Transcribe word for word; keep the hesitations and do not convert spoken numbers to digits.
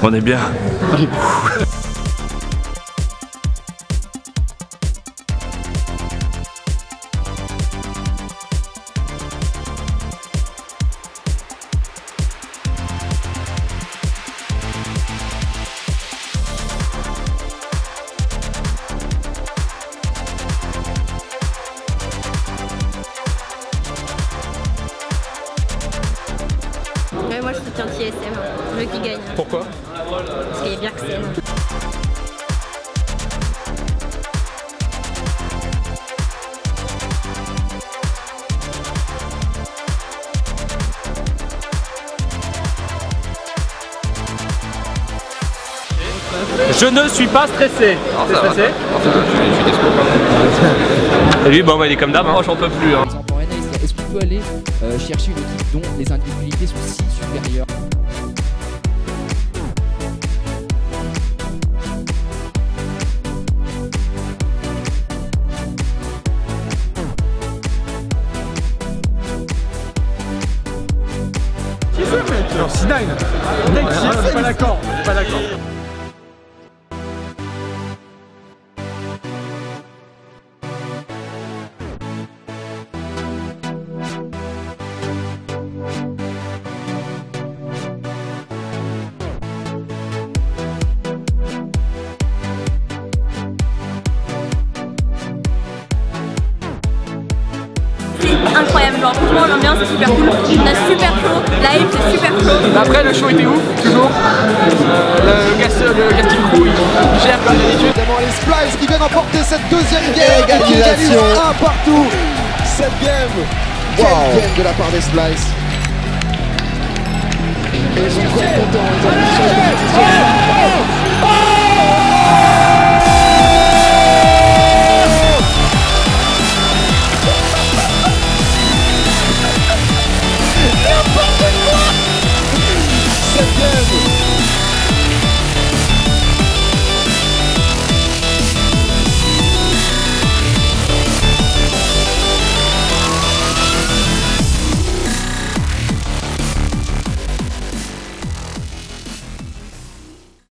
On est bien. Ouais, moi je soutiens T S M, je veux qu'il gagne. Pourquoi? Parce qu'il y a bien que c'est. Je ne suis pas stressé. Non, T'es ça stressé? va, ça va. Je suis, je suis despo quand même. Et lui, bon, bah, il est comme d'hab, hein. J'en peux plus. Hein. Est-ce qu'on peut aller euh, chercher une équipe dont les individualités sont si supérieures? Non, C neuf. Mec, je suis pas d'accord. Pas d'accord. Incroyable, genre franchement l'ambiance est super cool, on a super chaud, live c'est super chaud. Après le show était ouf, toujours. Euh, le, gas, le casting crew il gère comme d'habitude. Évidemment les Splice qui viennent emporter cette deuxième game. Égalisation un partout. Cette game. Wow. Quelle game de la part des Splice. Et ils sont encore contents, ils ont mis sur les positions.